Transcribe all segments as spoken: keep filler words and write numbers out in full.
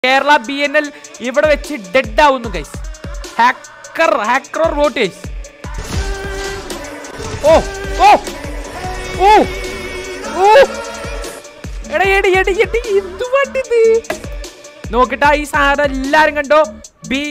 Kerala B N L ഇവിടെ വെച്ച് dead ആവുന്നു guys. Hacker hacker or vote guys. ഓ ഓ ഓ ഓ എടാ എടി എടി എടി എന്തു പറ്റിത് നോക്കിട്ടാ ഈ സാധനം എല്ലാരും കണ്ടോ. ബി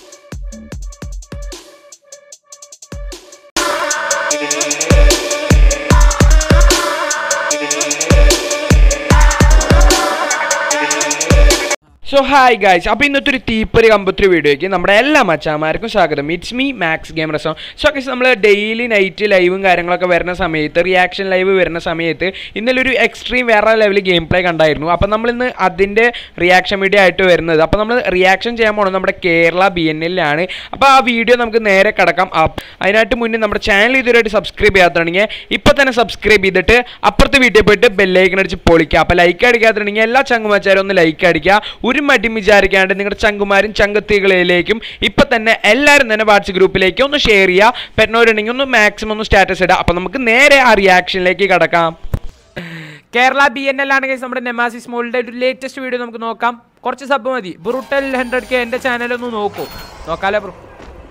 So hi guys, അപ്പോൾ ഇന്നത്തെ ഒരു തീപ്പൊരി കമ്പത്തൊരു വീഡിയോയ്ക്ക് നമ്മുടെ എല്ലാ മച്ചാമാർക്കും സ്വാഗതം. ഇറ്റ്സ് മീ മാക്സ് ഗെയിം റെസോൺ. സോ ഗൈസ് നമ്മൾ ഡെയിലി നൈറ്റ് ലൈവും കാര്യങ്ങളൊക്കെ വരുന്ന സമയത്ത് റിയാക്ഷൻ ലൈവ് വരുന്ന സമയത്ത് ഇന്നലെ ഒരു എക്സ്ട്രീം വേറെ ലെവൽ ഗെയിം പ്ലേ കണ്ടായിരുന്നു. അപ്പോൾ നമ്മളിന്ന് അതിൻ്റെ റിയാക്ഷൻ വീഡിയോ ആയിട്ട് വരുന്നത്. അപ്പോൾ നമ്മൾ റിയാക്ഷൻ ചെയ്യാൻ പോകുന്നത് നമ്മുടെ കേരള ബി എൻ എല്ലാണ്. അപ്പോൾ ആ വീഡിയോ നമുക്ക് നേരെ കിടക്കാം. അതിനായിട്ട് മുന്നേ നമ്മുടെ ചാനൽ ഇതുവരെയായിട്ട് സബ്സ്ക്രൈബ് ചെയ്യാത്തുണ്ടെങ്കിൽ ഇപ്പോൾ തന്നെ സബ്സ്ക്രൈബ് ചെയ്തിട്ട് അപ്പുറത്തെ വീഡിയോ പോയിട്ട് ബെല്ലൈക്കൺ അടിച്ച് പൊളിക്കുക. അപ്പോൾ ലൈക്ക് അടിക്കാത്തുണ്ടെങ്കിൽ എല്ലാ ചങ്ങുമാച്ചാരും ഒന്ന് ലൈക്ക് അടിക്കുക. ഒരു മടി വിചാരിക്കാണ്ട് നിങ്ങളുടെ ചങ്കുമാരും ചങ്കത്തികളിലേക്കും ഇപ്പൊ തന്നെ എല്ലാവരും തന്നെ വാട്സ്ആപ്പ് ഗ്രൂപ്പിലേക്ക് ഒന്ന് ഷെയർ ചെയ്യുക. പറ്റുന്നവരുണ്ടെങ്കിൽ ഒന്ന് മാക്സിമം ഒന്ന് സ്റ്റാറ്റസ് ഇടുക. അപ്പൊ നമുക്ക് നേരെ ആ റിയാക്ഷനിലേക്ക് കടക്കാം. കേരള ബി എൻ എൽ ആണെങ്കിൽ നമ്മുടെ നെമാസിസ് മോളുടെ ഒരു ലേറ്റസ്റ്റ് വീഡിയോ നമുക്ക് നോക്കാം. കുറച്ച് സബ് മതി. ബ്രൂട്ടൽ ഹൺഡ്രഡ് കെ എന്റെ ചാനൽ ഒന്ന് നോക്കൂ. നോക്കാലോ ബ്രോ.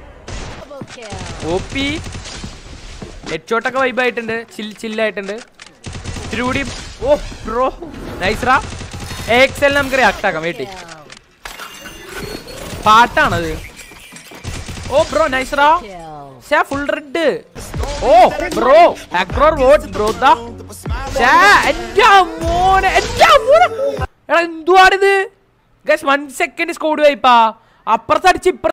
ഒ പി ഹെഡ്ഷോട്ടൊക്കെ വൈബ് ആയിട്ടുണ്ട്. ചിൽ ചില്ലായിട്ടുണ്ട്. ഇത്തിരി ഓ ബ്രോ നൈസ്റാ. എക്സൽ നമുക്ക് റിയാക്ട് ആക്കാം. വെയിറ്റ് പാട്ടാണത്. ഓ ബ്രോ നൈസ്റാ. Full red. ഓ ബ്രോ ഹാക്കർ വോട്ട് ബ്രോ ദാ എന്റെ മോനെ എന്റെ മോനെ എടാ എന്തുവാണിത് ഗൈസ്. വൺ സെക്കൻഡ് സ്കോഡ് വൈപ്പാ. അപ്പുറത്തടിച്ച് ഇപ്പുറത്ത്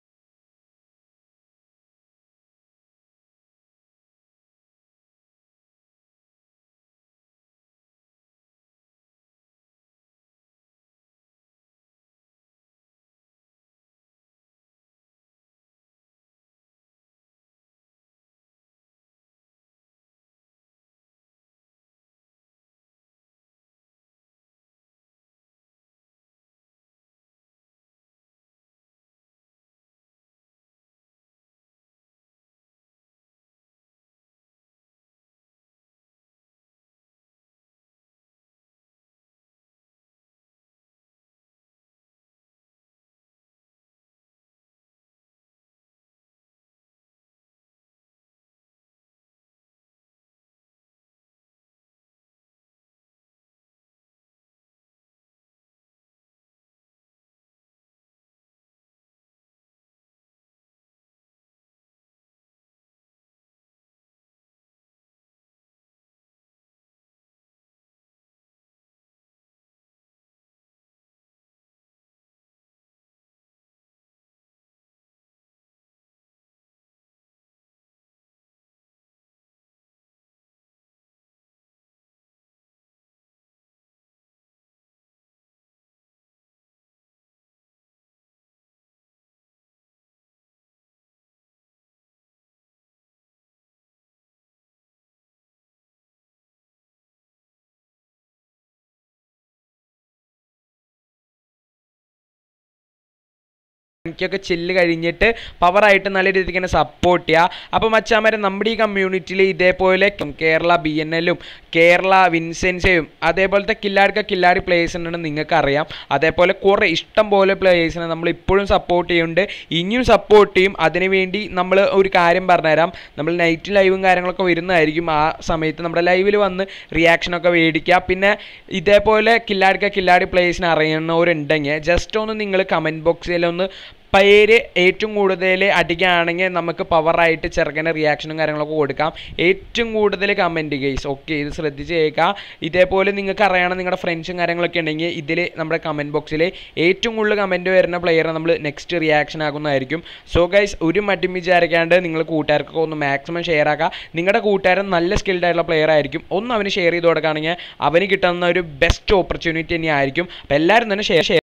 എനിക്കൊക്കെ ചില്ല് കഴിഞ്ഞിട്ട് പവറായിട്ട് നല്ല രീതിക്ക് തന്നെ സപ്പോർട്ട് ചെയ്യുക. അപ്പോൾ മച്ചാമാരെ നമ്മുടെ ഈ കമ്മ്യൂണിറ്റിയിൽ ഇതേപോലെ കേരള ബി എൻ എല്ലും കേരള വിൻസെൻസയും അതേപോലത്തെ കില്ലാടിക്ക കില്ലാടി പ്ലേയേഴ്സ് ഉണ്ടെന്ന് നിങ്ങൾക്ക് അറിയാം. അതേപോലെ കുറേ ഇഷ്ടം പോലെ പ്ലേയേഴ്സിനെ നമ്മൾ ഇപ്പോഴും സപ്പോർട്ട് ചെയ്യുന്നുണ്ട്, ഇനിയും സപ്പോർട്ട് ചെയ്യും. അതിനുവേണ്ടി നമ്മൾ ഒരു കാര്യം പറഞ്ഞുതരാം. നമ്മൾ നൈറ്റ് ലൈവും കാര്യങ്ങളൊക്കെ വരുന്നതായിരിക്കും. ആ സമയത്ത് നമ്മുടെ ലൈവിൽ വന്ന് റിയാക്ഷനൊക്കെ മേടിക്കുക. പിന്നെ ഇതേപോലെ കില്ലാടിക്ക കില്ലാടി പ്ലേയേഴ്സിനെ അറിയുന്നവരുണ്ടെങ്കിൽ ജസ്റ്റ് ഒന്ന് നിങ്ങൾ കമൻറ്റ് ബോക്സിലൊന്ന് പേര് ഏറ്റവും കൂടുതൽ അടിക്കുകയാണെങ്കിൽ നമുക്ക് പവറായിട്ട് ചെറുക്കനെ റിയാക്ഷനും കാര്യങ്ങളൊക്കെ കൊടുക്കാം. ഏറ്റവും കൂടുതൽ കമൻറ്റ് ഗൈസ്. ഓക്കെ, ഇത് ശ്രദ്ധിച്ച് കേൾക്കുക. ഇതേപോലെ നിങ്ങൾക്ക് അറിയണം നിങ്ങളുടെ ഫ്രണ്ട്സും കാര്യങ്ങളൊക്കെ ഉണ്ടെങ്കിൽ ഇതിൽ നമ്മുടെ കമൻറ്റ് ബോക്സിൽ ഏറ്റവും കൂടുതൽ കമൻറ്റ് വരുന്ന പ്ലെയറെ നമ്മൾ നെക്സ്റ്റ് റിയാക്ഷൻ ആക്കുന്നതായിരിക്കും. സോ ഗൈസ് ഒരു മറ്റും വിചാരിക്കാണ്ട് നിങ്ങൾ കൂട്ടുകാർക്കൊക്കെ ഒന്ന് മാക്സിമം ഷെയർ ആക്കുക. നിങ്ങളുടെ കൂട്ടുകാരൻ നല്ല സ്കിൽഡ് ആയിട്ടുള്ള പ്ലെയർ ആയിരിക്കും. ഒന്ന് അവന് ഷെയർ ചെയ്ത് കൊടുക്കുകയാണെങ്കിൽ അവന് കിട്ടുന്ന ഒരു ബെസ്റ്റ് ഓപ്പർച്യൂണിറ്റി തന്നെയായിരിക്കും. അപ്പോൾ എല്ലാവരും തന്നെ ഷെയർ ഷെയർ